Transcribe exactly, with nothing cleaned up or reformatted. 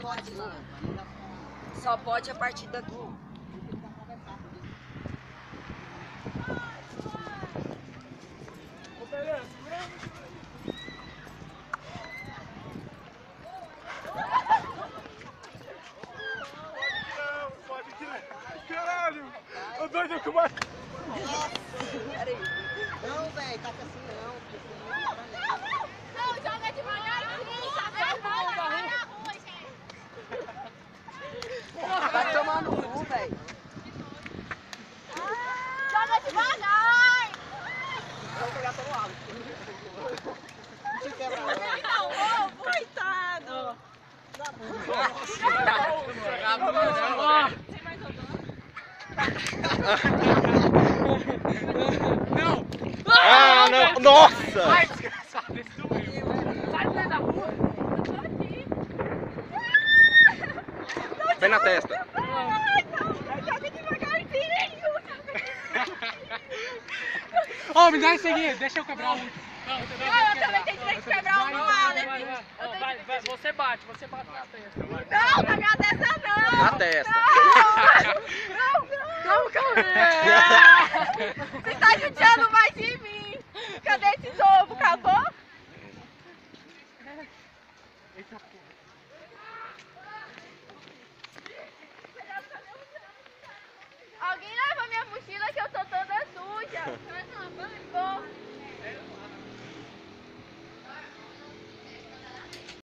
pode não. Só pode a partir daqui. Caralho! O doido que mais. Peraí. Não, velho, tá assim não. Não, joga devagarzinho, joga devagar na rua, gente. Vai tomar no cu, velho. Joga devagar. Vamos pegar todo lado. Não te quebra não. Coitado. Não! Ah, não! Nossa! Ai, desgraçado, esse doeu. Sai daí da rua. Vem na testa. Joga devagarzinho. Ô, me dá esse aqui, deixa eu quebrar um. Não, Eu também tenho direito de quebrar um no ar, né? Vai, vai, você bate, você bate na testa. Vai. Não, na minha testa não. Na testa. Não, não. Calma, calma. Você tá judiando mais de mim. Cadê esse ovo? Acabou? Eita porra. Alguém leva minha mochila que eu tô toda suja. Vou.